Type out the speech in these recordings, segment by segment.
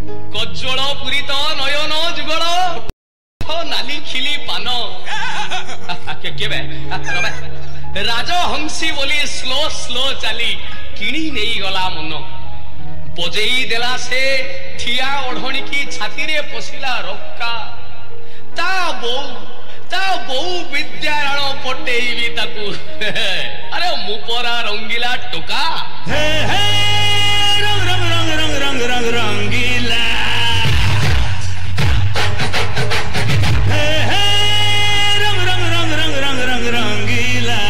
कज्जल पूरित नयन जुगल नाली खिली पान राजहंसी बोली स्लो स्लो चली किणी नहीं गला मन बजेई देला से ठिया ओढ़णी की छाती रे पशिला रक्का ता बो विद्यारण पटेईबी ताकू अरे मुपरा रंगीला टोका हे हे रंग रंग रंग रंग रंग रंग रंगीला हे हे रंग रंग रंग रंग रंग रंग रंगीला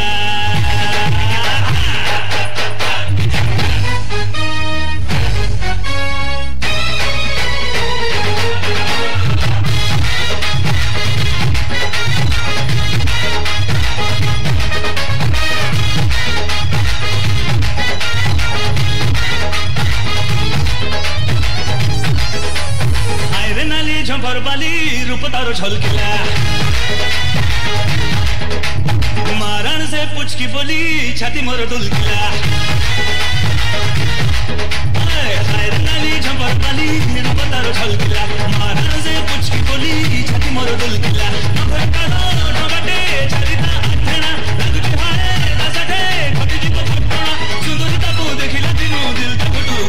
झंपरबाली रूप तारो छलकिला मारण से पूछ की बोली छाती मोर डुलकिला नाली झंपरबाली रूप तारो छलकिला मारण से पूछ की बोली छाती मोर डुलकिला ढोगाटे छरिता आठेना लागुटी हाय दासाठे खटी जीव फटकणा सुंदरिता को देखिला दिनु दिल फटू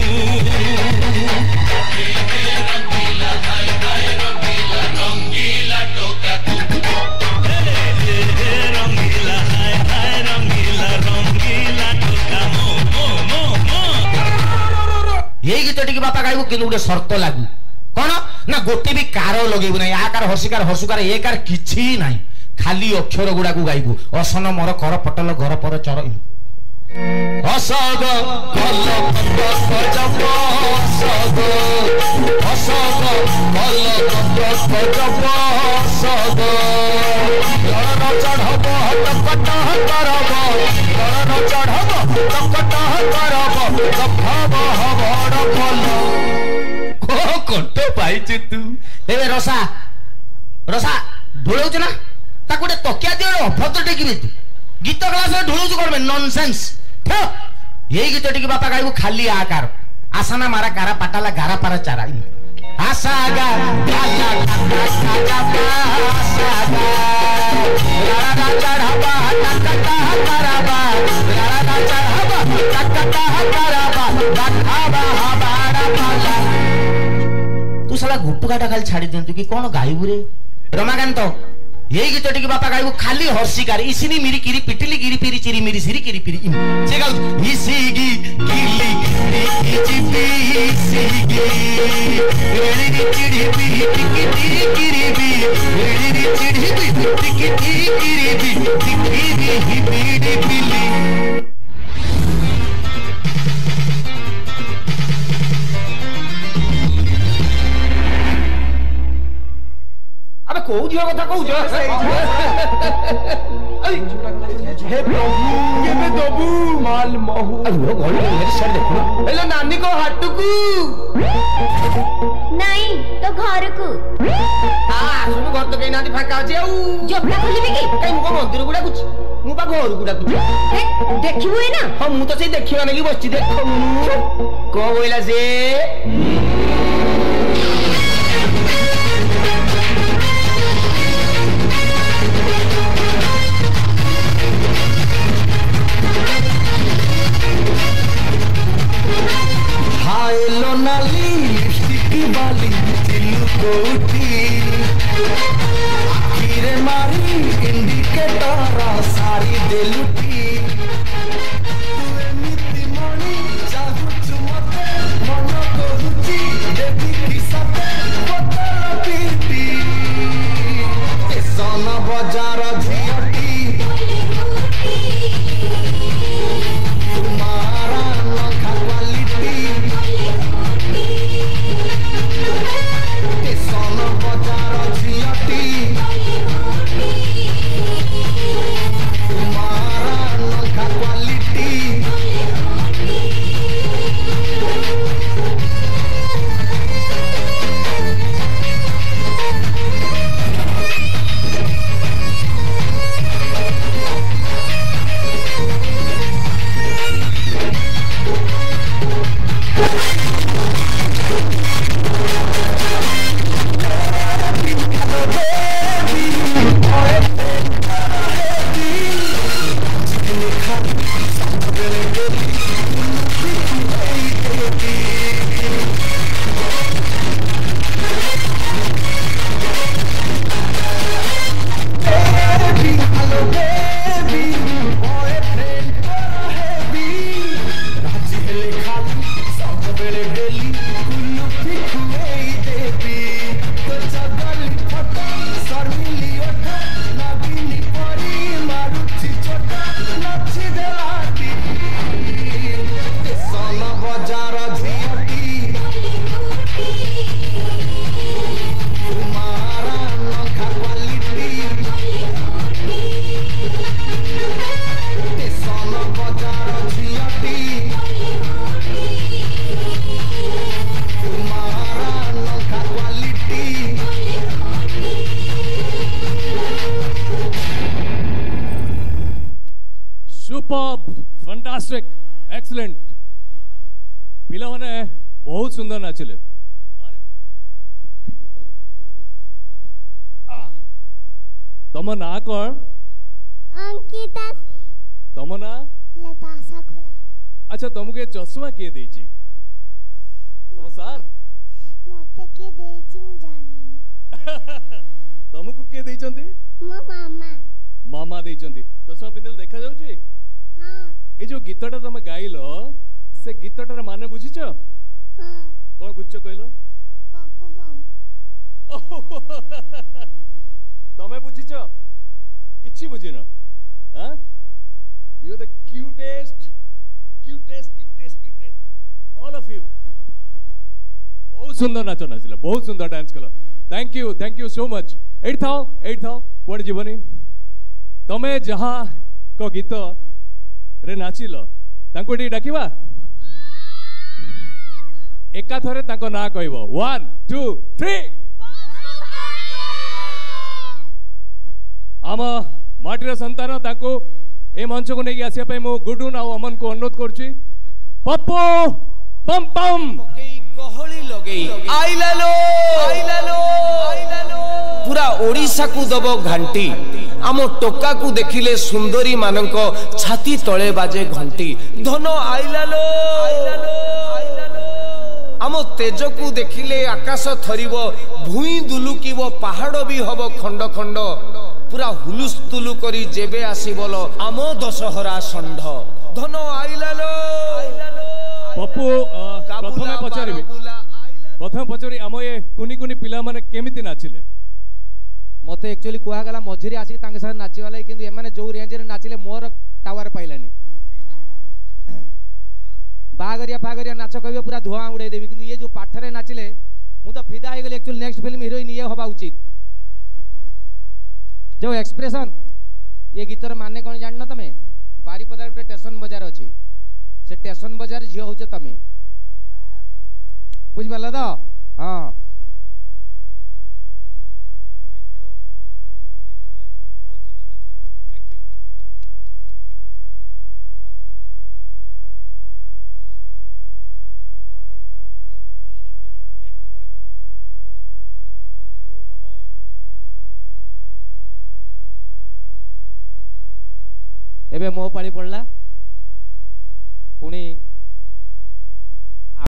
यही गीत टी बापा गायबू कि गोटे सर्त लागू कौन ना गोटे भी कार लगेबू ना आकार हसिकार हसुकार ए कार किछि नाही खाली अक्षर गुडा को गायबू असन मोर कर पटल घर पर चर हसग कल गजब हसग हसग कल गजब हसग लड़न चढ़ब टकट करब लड़न चढ़ब टकट करब गफब हबड़ फल को कंठ पाइछ तू एबे रसा रसा ढोलौछ ना ता गोटे तकिया दियो अभद्र टेकिबे तू गीत क्लास में ढोलौछ करबे नॉनसेंस यही गीत टी बापा गायबू खाली आकार आसाना मारा गारा पाटाला गारा पारा चारा आसागा गाला गागा आसागा रारा चढ़बा टकटा करबा रारा चढ़बा टकटा करबा बाखाबा हबाड़ा पाला तू साला गुटुकाटा खाली छाड़ी देंतु कि कोन गायबू रे रमाकांत यही गीत टी बापा गायबू खाली हर्षिकार इसिनी मिरी किरी पिटिली गिरी पिरी चिरी मिरी सिरी किरी पिरी से गाउ इसिगी किली इचिपी इसिगी एड़ी चिड़ी पी टिकी टिकी बी एड़ी चिड़ी पी टिकी टिकी बी टिकी ही बीड़ी पिली अबे को झियो कथा कहू छ हे प्रभु केबे दबु माल महु अरे घड़ी मेरे साइड देखो हेलो नानी को हाटुकू नहीं तो घर को आ सुनु घर तो कहीं नाती फाका अछि आउ जोपला खोलिबे की कहीं मु को मंदिर गुडा कुछ मु बा घर गुडा कुछ हे देखिबो है ना हम मु तो से देखिबा नेकी बसची देखो को बोइला से हायलो नाली लिपस्टिक वाली दिलु कोठी आखिरे मारी इंडिकेटर सारी देलुटी तू एमिति मणी चाहूचु मते मन कहूची देवी की सते बोतल पीती स्टेशन बाजार झियटी तुम्हारा नखा क्वालिटी स्टेशन बाजार झियटी तुम्हारा नखा क्वालिटी एक्सीलेंट पिला माने बहुत सुंदर नाचिले तम ना कौन अंकिता तम ना लताशा खुराना अच्छा तुमको चश्मा किए देची तुम सार मते के देची मु जानिनी तुमको किए देचंती मो मामा मामा देचंती चश्मा पिंदल देखा जाउची हां ए जो गीतटा तुम गाइलो से गीतटार माने बुझिछ हां कौन बुझछ कहलो पप्पू बम तमे बुझिछ किछि बुझिन हां you are the cutest all of you बहुत सुंदर नाच नाचिला बहुत सुंदर डांस कलो थैंक यू सो मच एट थाओ कोड जीवनी तमे जहा को गीत रे नाचिल तांको टी डाकिबा एका थरे तांको ना कहबो 1 2 3 आम माटीर संतान तांको ए मंच को नहीं आसिया पे मो गुडू ना अमन को अनुरोध करछि पप्पू पम पम गहली लगेई आइलालो पूरा ओडिशा को दब घंटी आम टोका को देखिले सुंदरी मानक छाती तले बाजे घंटी धन आइलालो आम तेज को देखिले आकाश थरिब भूई दुलुकिब पहाड़ भी हब खंड खंड पूरा हुलुस्तुलु करी जेबे आसीबल आम दशहरा षंढ धन आइलालो पप्पू प्रथम पचारि आम ये कुनी कुनी पिला माने केमिति नाचिले मत एक्चुअली कहगला मझे आसिक साथ नाचवाला कि एमाने जो रेंज रे नाचिले मोर टावर पाइलानी बागरिया नाच कह पूरा धुआं उड़े देवी कि ये जो पाठरे नाचिले मु तो फिदा हो गली एक्चुअली नेक्स्ट फिल्म हिरोइन ये हवा उचित जो एक्सप्रेशन ये गीतर माने कौन जान तमें बारीपदार गोटे स्टेशन बजार अच्छी से स्टेशन बजार झील हो तमें बुझिपाल तो हाँ एबे मो पाली पड़ला पुणी